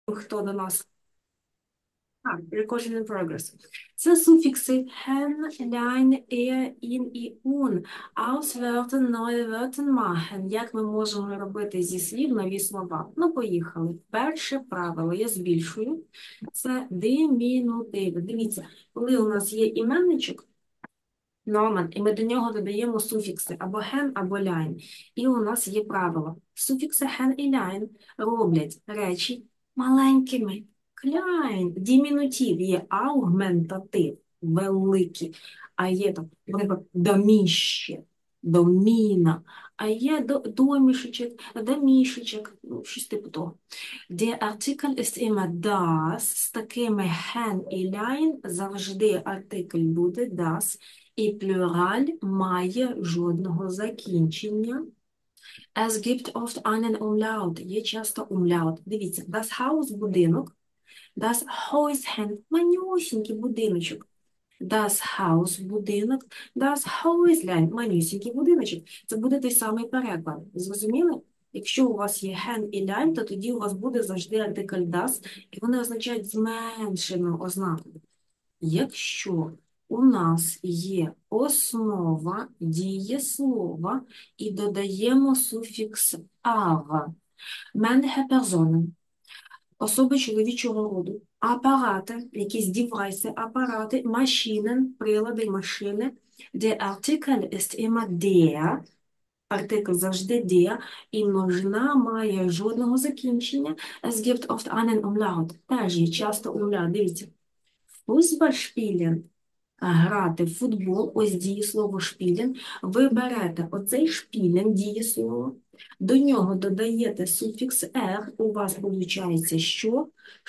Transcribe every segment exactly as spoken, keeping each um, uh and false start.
Хто до нас? А, recording in progress. Це суфікси hen, lein, er, in і un. Auswörten, neue Wörter machen. Як ми можемо робити зі слів нові слова? Ну, поїхали. Перше правило, я збільшую. Це димінутив. Дивіться, коли у нас є іменничок, номен, і ми до нього додаємо суфікси або hen, або lein. І у нас є правило. Суфікси hen і lein роблять речі маленькими. Klein. Дімінутив є аугментатив, великий. А є там, наприклад, доміще, доміна. А є до, домішечок, домішечок, ну, щось типу того. Der Artikel ist immer das. З такими hen і lein завжди артикль буде das. І плюраль має жодного закінчення. Es gibt oft einen Umlaut. Є часто umlaut. Дивіться, das Haus – будинок. Das Häuschen – манюсінький будиночок. Das Haus – будинок. Das Häuslein – манюсінький будиночок. Це буде той самий переклад. Зрозуміли? Якщо у вас є hen і lein, то тоді у вас буде завжди артикль das, і вони означають зменшену ознаку. Якщо у нас є основа дієслова і додаємо суфікс «ав». Männliche Personen, особи чоловічого роду, апарати, якісь девайси, апарати, машини, прилади, машини. Der Artikel ist immer der, артикль завжди der, і множина має жодного закінчення. Es gibt oft einen Umlaut. Теж є часто umlaut. Дивіться. Футбол шпілен, грати в футбол, ось дієслово шпілен. Ви берете оцей шпілен, дієслово, до нього додаєте суфікс «er», у вас виходить, що?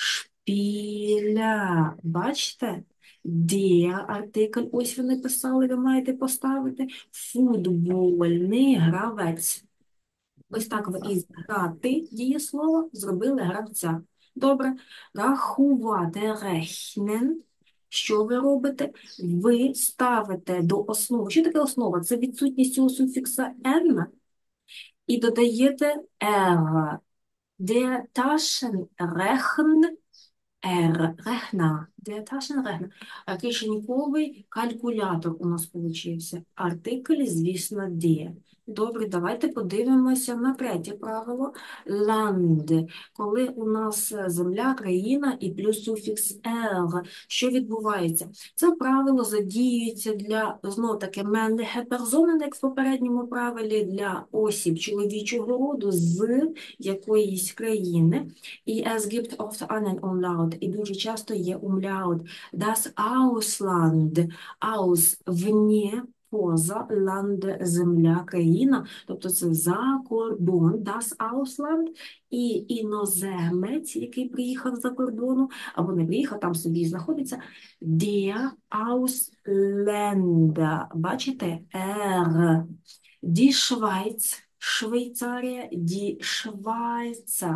Шпіля. Бачите? Der артикль, ось вони писали, ви маєте поставити. Футбольний гравець. Ось так ви із грати дієслово зробили гравця. Добре. Рахувати, rechnen. Що ви робите? Ви ставите до основи. Що таке основа? Це відсутність цього суфікса «n» і додаєте «r». Der Taschenrechner, R, рехна, der Taschenrechner. Кишеньковий калькулятор у нас получився. Артикль, звісно, der. Добре, давайте подивимося на третє правило. Land. Коли у нас земля, країна і плюс суфікс «er». Що відбувається? Це правило задіюється для, знову-таки, männliche Personen, як в попередньому правилі, для осіб чоловічого роду з якоїсь країни. І es gibt oft einen Umlaut. І дуже часто є umlaut. Das Ausland. Aus – вне, поза, land – земля, країна. Тобто це за кордон. Das Ausland. І іноземець, який приїхав за кордону, або не приїхав, там собі знаходиться. Der Ausländer. Бачите? R. Die Schweiz. Швейцарія. Die Schweizer.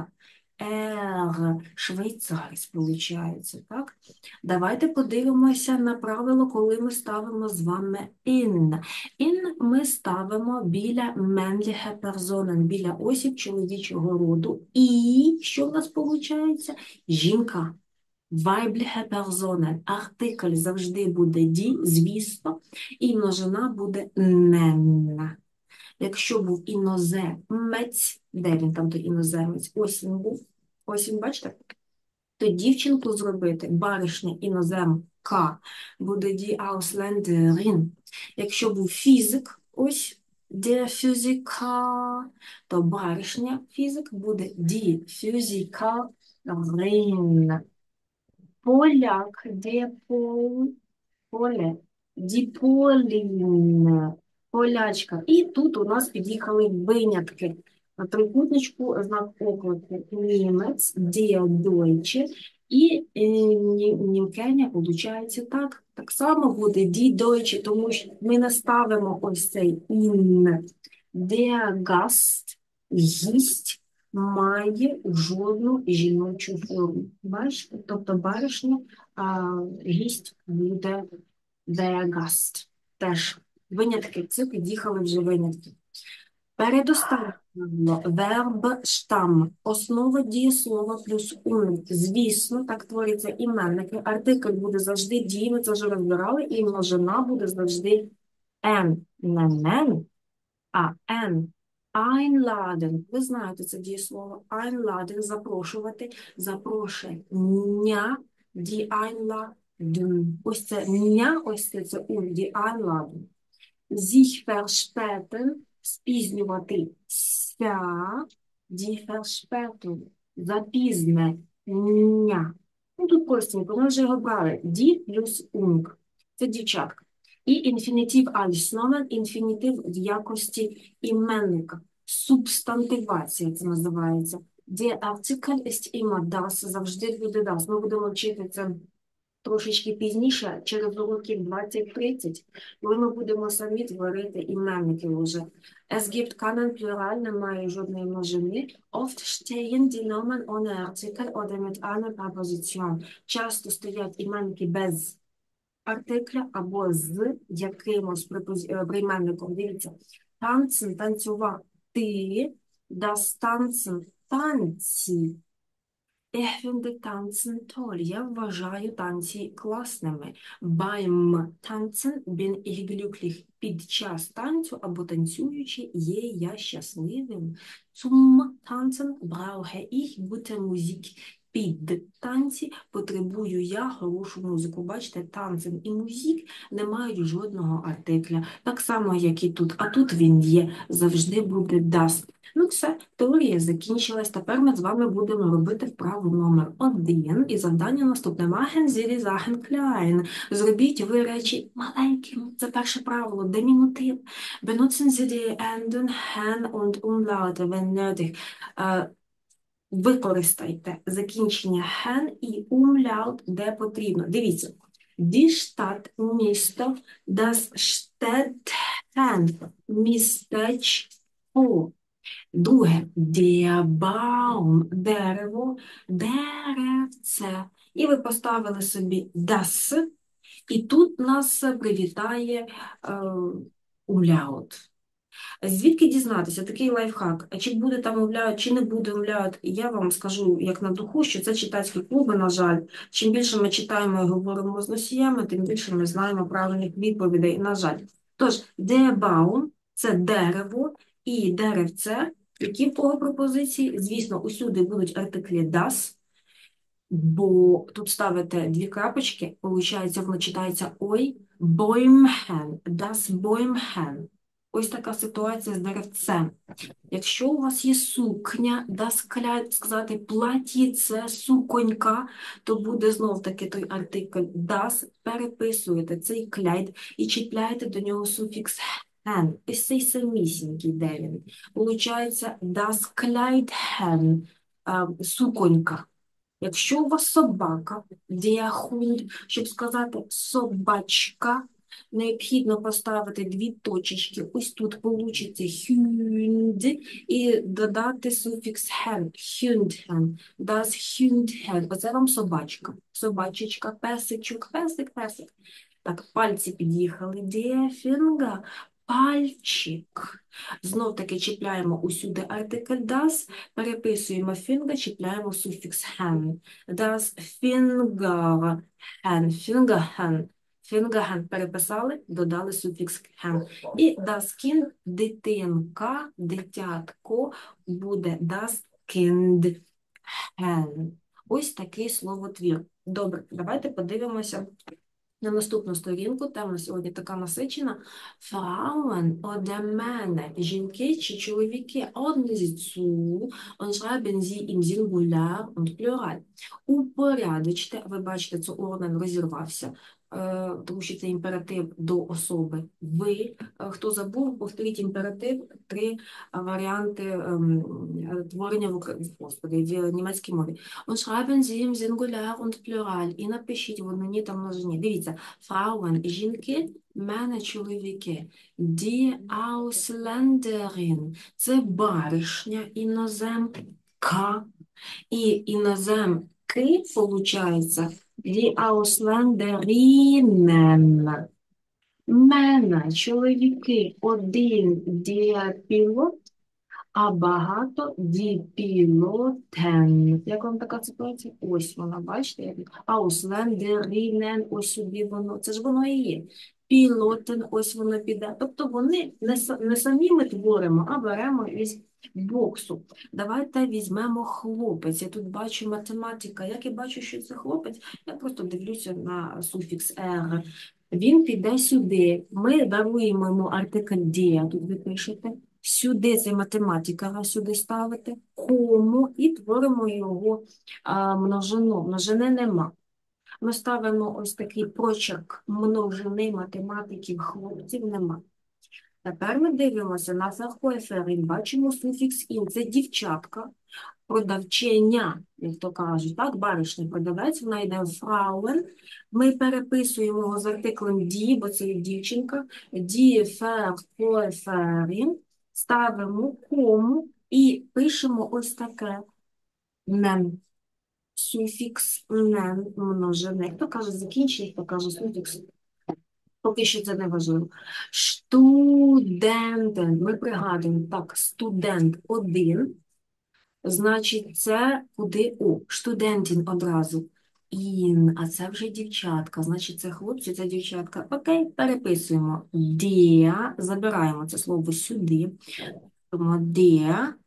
R. Швейцарець, виходить, так? Давайте подивимося на правило, коли ми ставимо з вами in. In ми ставимо біля männliche Personen, біля осіб чоловічого роду. І що в нас виходить? Жінка. Weibliche Personen. Артикль завжди буде die, звісно, і множина буде «nen». Якщо був іноземець, де він там той іноземець? Ось він був. Ось він, бачите? То дівчинку зробити, баришня іноземка, буде die Ausländerin. Якщо був фізик, ось der Physiker, то баришня фізик буде die Physikerin. Поляк, der Pol, поле, die Polin. Полячка. І тут у нас під'їхали винятки. На трикутничку знак оклику німець, der Deutsche, і е, німкеня, виходить так. Так само буде die Deutsche, тому що ми не ставимо ось цей in. Der Gast, гість, має жодну жіночу форму. Бачите? Тобто баришня, а, гість буде der Gast. Теж винятки, це під'їхали вже винятки. Передостаннє правило. Верб штам. Основа дієслова плюс ун. Звісно, так творяться іменники. Артикль буде завжди дієм, ми це вже розбирали, і множина буде завжди «ен». Не «мен», а «ен». Einladen. Ви знаєте це дієслово. Einladen – запрошувати. Запрошення. Die Einladung. Ось це «ня», ось це, це «ун», die Einladung. Sich verspäten, спізнюватися, die Verspätung, запізнення. Ну, тут простенько, ми вже його брали. Die плюс ung. Це дівчатка. І інфінітив als Nomen, інфінітив в якості іменника. Субстантивація це називається. Der Artikel ist immer das, завжди буде das. Ми будемо вчити це трошечки пізніше, через уроків двадцять тридцять, коли ми будемо самі творити іменники вже. Es gibt keinen Plural, немає жодної множини. Oft stehen die Nomen ohne Artikel oder mit einer Präposition. Часто стоять іменники без артикля або з якимось прийменником. Дивіться. Tanzen – танцювати. Das Tanzen – танці. Ich finde Tanzen toll. Я вважаю танці класними. Beim Tanzen bin ich glücklich. Під час танцю або танцюючи є я щасливим. Zum Tanzen brauche ich gute Musik. Під танці потребую я хорошу музику. Бачите, танцем і музик не мають жодного артикля. Так само, як і тут. А тут він є. Завжди буде das. Ну все, теорія закінчилась. Тепер ми з вами будемо робити вправу номер один. І завдання наступне. Machen Sie die Sachen klein. Зробіть ви речі маленькими. Це перше правило. Демінутив. Benutzen Sie die Enden, hen und umlaute, wenn nötig. Е, Використайте закінчення hen і umlaut, де потрібно. Дивіться. Die Stadt, місто, das Städtchen, містечко. Друге, der Baum, дерево, деревце. І ви поставили собі das, і тут нас привітає е, умляут. Звідки дізнатися? Такий лайфхак. А чи буде там умляут, чи не буде умляут, я вам скажу, як на духу, що це читацькі клуби, на жаль. Чим більше ми читаємо і говоримо з носіями, тим більше ми знаємо правильних відповідей, на жаль. Тож, der Baum – це дерево, і деревце. Які в кого пропозиції? Звісно, усюди будуть артиклі das, бо тут ставите дві крапочки, виходить, воно читається ой, Bäumchen, das Bäumchen. Ось така ситуація з деревцем. Якщо у вас є сукня, das Kleid, сказати платіце, суконька, то буде знов-таки той артикль das, переписуєте цей Kleid і чіпляєте до нього суфікс hen. Ось цей самісінький, де він. Получається das Kleidchen, суконька. Якщо у вас собака, der Hund, щоб сказати собачка, необхідно поставити дві точечки. Ось тут получиться Hund і додати суфікс hen, Hundhen, das Hundhen. Оце вам собачка. Собачечка, песичок, песик, песик. Так, пальці під'їхали. Der Finger, пальчик. Знов-таки чіпляємо усюди артикль das, переписуємо finger, чіпляємо суфікс hen. Das Finger, hen, Fingerhen. Fingerhen переписали, додали суфікс hen. І das Kind, дитинка, дитятко, буде das Kind hen. Ось такий словотвір. Добре, давайте подивимося на наступну сторінку. Тема сьогодні така насичена. Frauen oder Männer, жінки чи чоловіки, ordnen Sie zu und schreiben Sie im Singular und Plural. Упорядочте, ви бачите, це ordnen розірвався, тому що це імператив до особи. Ви, хто забув, повторіть імператив, три варіанти творення в, Господи, в німецькій мові. Und schreiben Sie im Singular und Plural. І напишіть в однині та множині. Дивіться, Frauen – жінки, Männer – чоловіки. Die Ausländerin – це баришня, іноземка. І іноземки, получається, die Ausländerinnen. Männer – чоловіки, один, der Pilot, А багато діпілотен. Як вам така ситуація? Ось вона, бачите? як- Ауслендерінен, ось сюди воно. Це ж воно і є. Пілотен, ось воно піде. Тобто вони не, с- не самі ми творимо, а беремо із боксу. Давайте візьмемо хлопець. Я тут бачу математика. Як я бачу, що це хлопець, я просто дивлюся на суфікс «ер». Він піде сюди. Ми даруємо йому артикль «дія». Тут ви пишете. Сюди це математика, сюди ставити, кому і творимо його а, множину. Множини нема. Ми ставимо ось такий прочерк множини математиків, хлопців нема. Тепер ми дивимося на ферхойферін, бачимо суфікс «ін». Це дівчатка, продавчиня, як то кажуть, так, баришня продавець, вона йде в фрауен. Ми переписуємо його з артиклем «ді», бо це є дівчинка, «ді ферхойферін», ставимо кому і пишемо ось таке «нен». Суфікс «нен» множини. Хто каже закінчення, хто каже суфікс. Поки що це не важливо. Студентен. Ми пригадуємо, так, студент один. Значить, це куди О. Студентін одразу. Ін, а це вже дівчатка. Значить, це хлопці, це дівчатка. Окей, переписуємо. Дія. Забираємо це слово сюди. Тому Дія.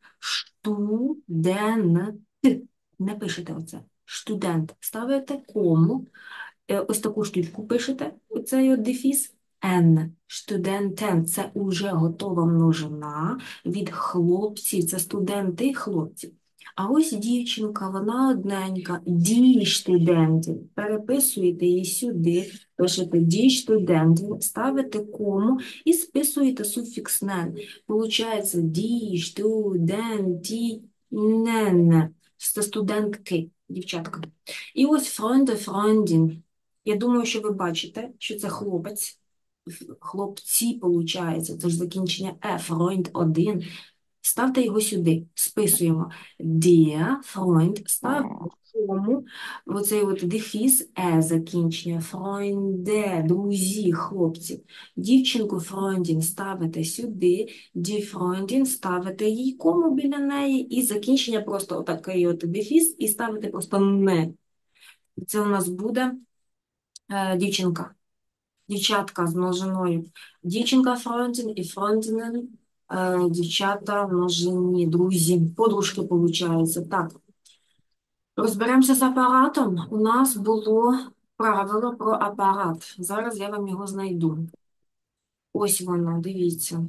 Студент. Не пишете оце. Студент. Ставите кому. Е, Ось таку штучку пишете, оцей от дефіс. Н. Студентен. Це уже готова множина від хлопців. Це студенти і хлопці. А ось дівчинка, вона одненька. Ді студентів. Переписуєте її сюди, пишете ді студентів, ставите кому і списуєте суфікс «нен». Получається ді студенті нен. Це студентки, дівчатка. І ось фройнде, фройндін. Я думаю, що ви бачите, що це хлопець. Хлопці, виходить, це ж закінчення Е, фройнд один. Ставте його сюди, списуємо. Der Freund, ставимо кому, оцей от дефіс Е закінчення, фройнде, друзі, хлопці. Дівчинку фройндін ставите сюди, die Freundin ставите їй кому біля неї, і закінчення просто отакий от дефіс, і ставите просто не. Це у нас буде е, дівчинка. Дівчатка з множиною. Дівчинка Фройндін і Фройндінен, е, дівчата в множині, друзі, подружки, виходить. Так, розберемося з апаратом. У нас було правило про апарат. Зараз я вам його знайду. Ось воно, дивіться.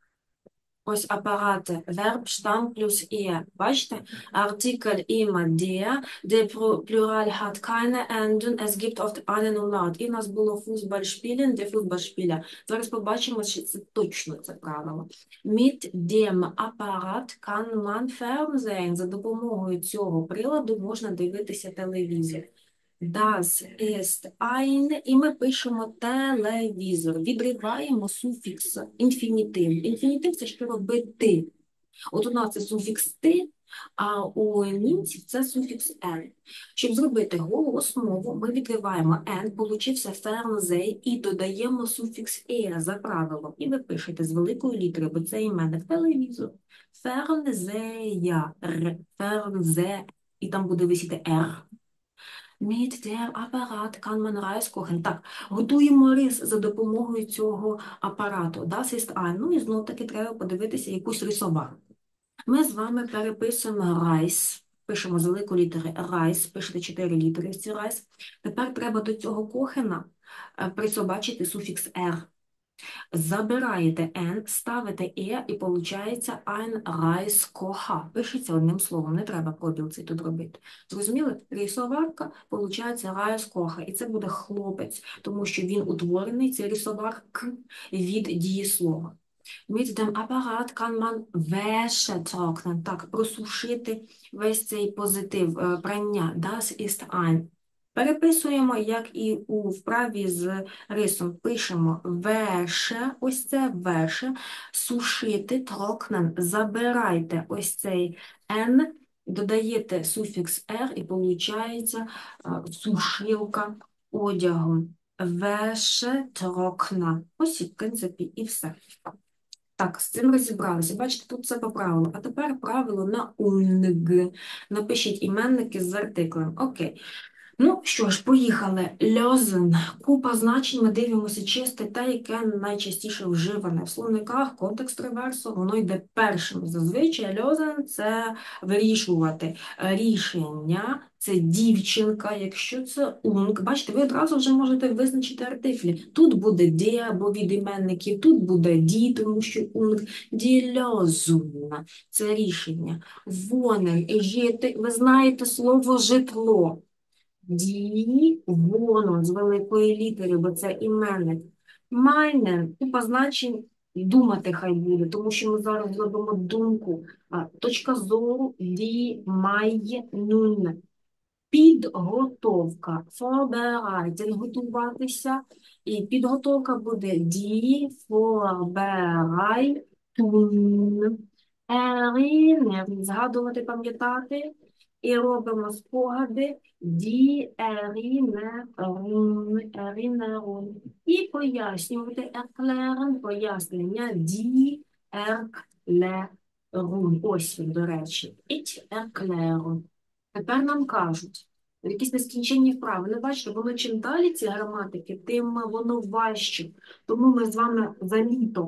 Ось апарати. Верб, штам плюс «er». Бачите? Artikel immer der. Der Plural hat keine Endung. Es gibt oft einen Umlaut. І в нас було Fußball spielen, der Fußballspieler. Зараз побачимо, що це точно це правило. Mit dem Apparat kann man fernsehen. За допомогою цього приладу можна дивитися телевізор. Das ist ein, і ми пишемо телевізор. Відриваємо суфікс інфінітив. Інфінітив – це що робити. От у нас це суфікс «ти», а у німців це суфікс «н». Щоб зробити голосну мову, ми відриваємо «н», получився «фернзей» і додаємо суфікс «е» за правилом. І ви пишете з великої літери, бо це іменник телевізор. Фернзея, фернзе, і там буде висіти «р». Mit der Apparat kann man Reis kochen. Так, готуємо рис за допомогою цього апарату. Das ist ein. Ну і знов-таки треба подивитися якусь рисоварку. Ми з вами переписуємо райс, пишемо з великої літери райс, пишете чотири літери в ці райс. Тепер треба до цього кохена присобачити суфікс «р». Забираєте «н», ставите «е» і виходить «ein Reiskocher». Пишеться одним словом, не треба пробіл цей тут робити. Зрозуміли? Рисоварка, виходить «Reiskocher». І це буде хлопець, тому що він утворений, це рисоварк від дієслова. Mit dem Apparat kann man Wäsche trocknen. Так, просушити весь цей позитив прання. Das ist ein. Переписуємо, як і у вправі з рисом. Пишемо веше, ось це веше, сушити, трокнен, забирайте ось цей «н», додаєте суфікс «р» і виходить сушилка одягу. Веше, трокна. Ось, в принципі, і все. Так, з цим розібралися. Бачите, тут все по правилу. А тепер правило на унг. Напишіть іменники з артиклем. Окей. Ну що ж, поїхали. Льозен. Купа значень, ми дивимося чисте те, яке найчастіше вживане. В словниках контекст реверсу, воно йде першим. Зазвичай льозен – це вирішувати. Рішення – це дівчинка, якщо це унг. Бачите, ви одразу вже можете визначити артиклі. Тут буде ді або від іменників, тут буде ді, тому що унг. Ді льозун – це рішення. Вонен, жити. Ви знаєте слово житло. Ді, воно з великої літери, бо це іменник. Майнен, купа значень, думати хай буде, тому що ми зараз зробимо думку. А, точка зору, ді, має, нун. Підготовка, vorbereiten, готуватися. І підготовка буде die vorbereiten. Erinnern, згадувати, пам'ятати. І робимо спогади die Erinnerung, Erinnerung. І пояснювати erklären, пояснення die Erklärung. Ось він, до речі. Ich erkläre. Тепер нам кажуть, якісь нескінченні вправи. Не бачите, воно чим далі ці граматики, тим воно важче. Тому ми з вами за літо,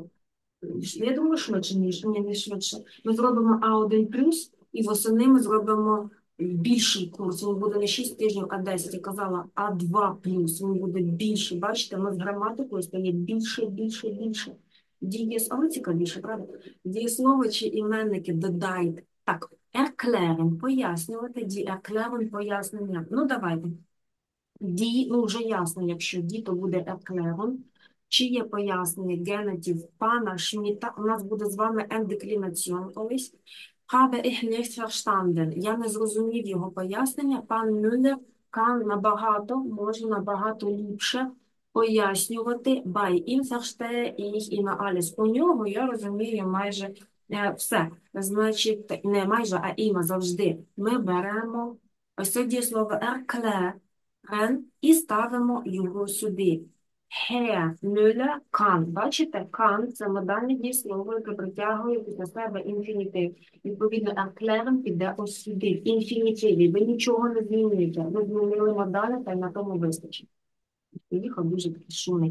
я думаю, швидше, ніж ні, не швидше. Ми зробимо а один плюс, і восени ми зробимо більший курс. Він буде не шість тижнів, а десять. Я казала а два плюс, він буде більше. Бачите, ми з граматикою стає більше, більше, більше. Дієс, але цікавіше, правда? Дієслово чи іменники додайте. Так, erklären, пояснювати, die erklären, пояснення. Ну, давайте. Die, ну, вже ясно, якщо die, то буде erklären. Чи є пояснення генетів пана Шміта? У нас буде з вами ендеклінаціон колись. Habe ich nicht verstanden. Я не зрозумів його пояснення. Пан Мюллер kann набагато, може набагато ліпше пояснювати. Bei ihm verstehe ich immer alles. У нього я розумію майже е, все. Значить, не майже, а іма завжди. Ми беремо ось це дієслово erklären і ставимо його сюди. Herr Müller kann. Бачите, kann – це модальне дієслово, яке притягує після себе інфінітив. Відповідно, erklären піде ось сюди, в інфінітиві. Ви нічого не змінюєте. Ви змінили модалі, та й на тому вистачить. Поїхав дуже такий шумний.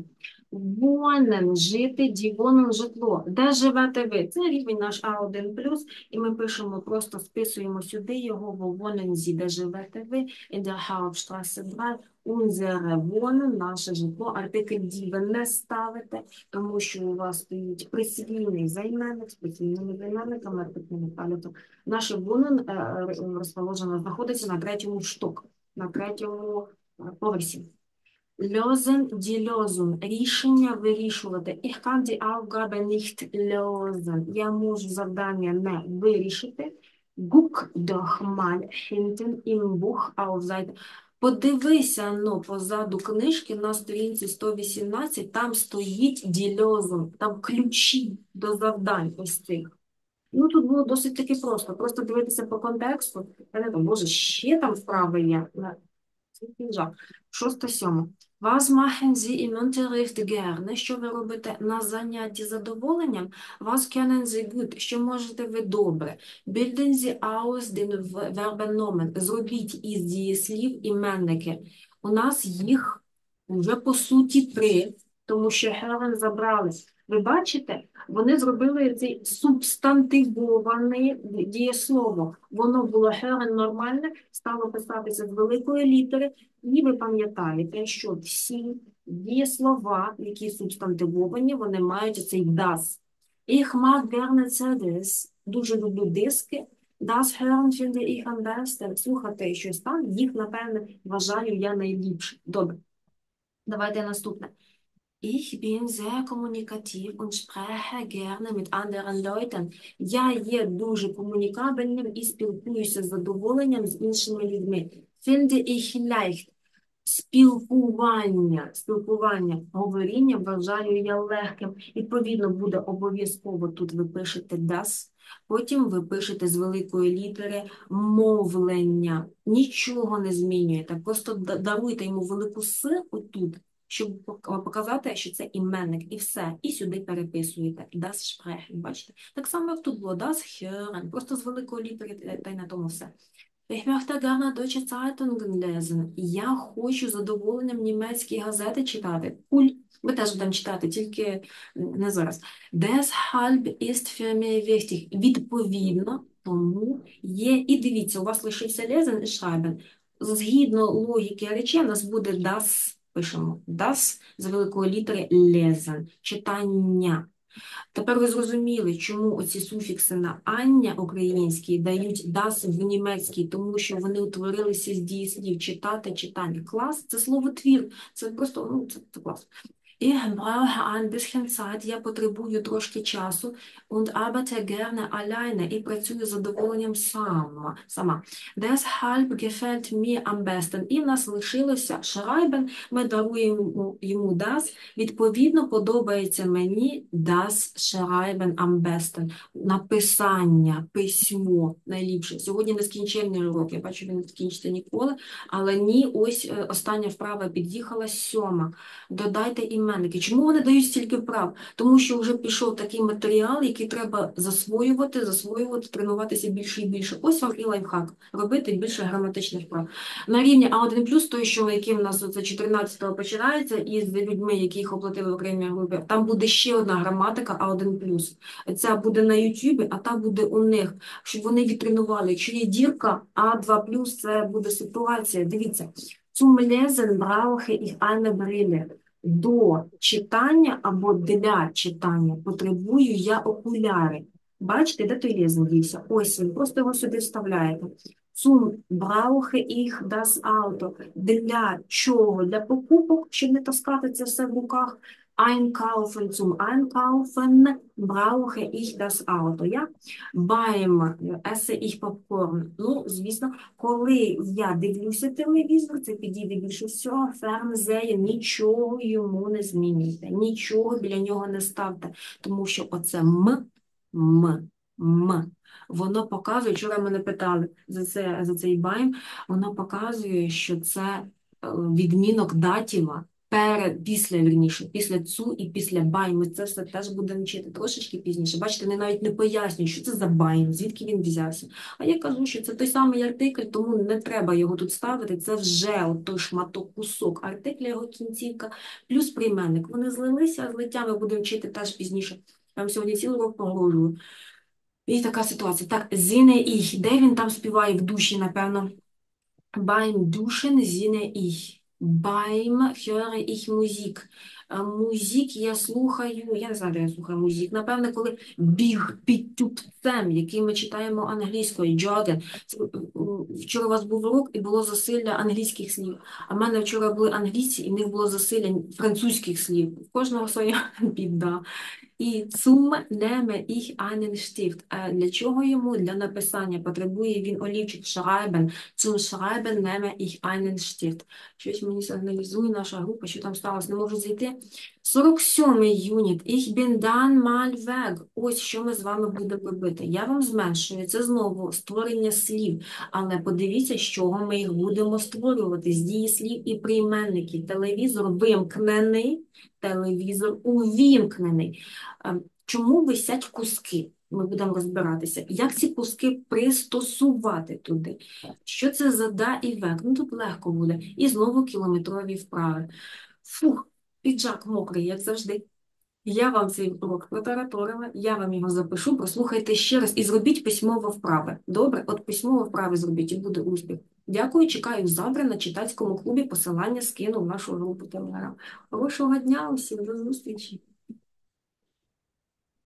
Вонен, жити, дівонен, житло. Де живете ви? Це рівень наш а один плюс, і ми пишемо, просто списуємо сюди його, в Вонензі, де живете ви, in der Hauptstraße два, unsere Wohnen, наше житло, артикль ді ви не ставите, тому що у вас стоїть присвійний займенник, з присвійними займенниками, артикль не ставите. Наше Wohnen розположено, знаходиться на третьому шток, на третьому поверсі. Lösen, die Lösung. Рішення вирішувати. Ich kann die Aufgabe nicht lösen. Я можу завдання не вирішити. Guck doch mal hinten im Buch auf Seite. Подивися, ну, позаду книжки на сторінці сто вісімнадцять, там стоїть die Lösung, там ключі до завдань ось цих. Ну, тут було досить таки просто. Просто дивитися по контексту. Я не знаю, боже, ще там вправи є. Це кінжал. Шоста, сьома. Was machen Sie im Unterricht gerne? Що ви робите на занятті з задоволенням? Was können Sie gut? Що можете ви добре? Bilden Sie aus den Verben. Зробіть із дієслів іменники. У нас їх вже по суті три, тому що hören забрали. Ви бачите? Вони зробили це субстантивоване дієслово. Воно було hören нормальне, стало писатися з великої літери. І ви пам'ятаєте, що всі дієслова, які субстантивовані, вони мають цей das. Ich mag gerne це das. Дуже люблю диски. Das hören finde ich am besten. Слухати щось там, їх, напевне, вважаю я найліпше. Добре. Давайте наступне. Ich bin sehr kommunikativ und spreche gerne mit anderen Leuten. Я є дуже комунікабельним і спілкуюся з задоволенням з іншими людьми. Finde ich leicht. Спілкування, спілкування, говоріння вважаю я легким. Відповідно, буде обов'язково тут ви пишете das, потім ви пишете з великої літери мовлення. Нічого не змінюєте, просто даруйте йому велику «с» отут, щоб пок- показати, що це іменник, і все. І сюди переписуєте. Das sprechen, бачите? Так само, як тут було das hören, просто з великої літери, та й на тому все. Ich möchte gerne deutsche Zeitungen lesen. Я хочу з задоволенням німецькі газети читати. Куль. Ми теж будемо читати, тільки не зараз. Deshalb ist für mich wichtig. Відповідно, тому є. І дивіться, у вас лишився lesen і schreiben. Згідно логіки речей, у нас буде das, пишемо, das з великої літери lesen. Читання. Тепер ви зрозуміли, чому оці суфікси на «ання» українській дають «das» в німецькій, тому що вони утворилися з дієслів читати, читання. Клас – це слово твір, це просто, ну, це, це клас. Ich brauche ein bisschen Zeit, я потребую трошки часу, und arbeite gerne alleine, і працюю з задоволенням сама. сама. Deshalb gefällt mir am besten. І в нас лишилося schreiben, ми даруємо йому das, відповідно, подобається мені das schreiben am besten. Написання, письмо найліпше. Сьогодні нескінченний урок, я бачу, він не закінчиться ніколи, але ні, ось остання вправа під'їхала, сьома. Додайте іменники. Чому вони дають стільки вправ? Тому що вже пішов такий матеріал, який треба засвоювати, засвоювати, тренуватися більше і більше. Ось вам і лайфхак. Робити більше граматичних вправ. На рівні А один плюс, той, що який в нас це чотирнадцятого починається, і з людьми, які їх оплатили в окремій групі, там буде ще одна граматика А один плюс. Ця буде на Ютубі, а та буде у них, щоб вони відтренували. Якщо є дірка, А два плюс, це буде ситуація. Дивіться. Zum Lesen brauche ich eine Brille. До читання або для читання потребую я окуляри. Бачите, де той лезен дівся? Ось він, просто його сюди вставляєте. Zum brauche ich das Auto. Для чого? Для покупок, щоб не таскати це все в руках. Einkaufen, zum Einkaufen brauche ich das Auto. Я beim esse ich Popcorn. Ну, звісно, коли я дивлюся телевізор, це підійде більше всього, фернзеє, нічого йому не змінюйте, нічого біля нього не ставте, тому що оце м, м, м, воно показує, вчора мене питали за, це, за цей байм, воно показує, що це відмінок датіва, перед, після, вірніше, після цу і після бай. Ми це все теж будемо вчити трошечки пізніше. Бачите, вони навіть не пояснюють, що це за байм, звідки він взявся. А я кажу, що це той самий артикль, тому не треба його тут ставити. Це вже от той шматок, кусок артикля, його кінцівка, плюс прийменник. Вони злилися, а злиття ми будемо вчити теж пізніше. Я вам сьогодні цілий урок погрожую. І така ситуація. Так, зіне їх. Де він там співає в душі, напевно? Beim Duschen singe ich. Beim höre ich Musik. Музик я слухаю, я не знаю, де я слухаю музик. Напевне, коли біг під тюбцем, який ми читаємо англійською, джоген. Вчора у вас був урок і було засилля англійських слів. А в мене вчора були англійці, і в них було засилля французьких слів. У кожного своя біда. І zum nehme ich einen Stift. А для чого йому? Для написання. Потребує він олівчик schreiben. Zum Schreiben nehme ich einen Stift. Щось мені сигналізує наша група, що там сталося. Не можу зайти. сорок сьомий юніт. Ich bin dann mal weg. Ось що ми з вами будемо робити. Я вам зменшую. Це знову створення слів. Але подивіться, з чого ми їх будемо створювати. З дієслів і прийменників. Телевізор вимкнений. Телевізор увімкнений. Чому висять куски? Ми будемо розбиратися. Як ці куски пристосувати туди? Що це за да і век? Ну, тут легко буде. І знову кілометрові вправи. Фух, піджак мокрий, як завжди. Я вам цей урок протараторила, я вам його запишу, прослухайте ще раз і зробіть письмово вправи. Добре? От письмово вправи зробіть і буде успіх. Дякую, чекаю завтра на читацькому клубі, посилання скину в нашу групу Телеграм. Хорошого дня усім, до зустрічі!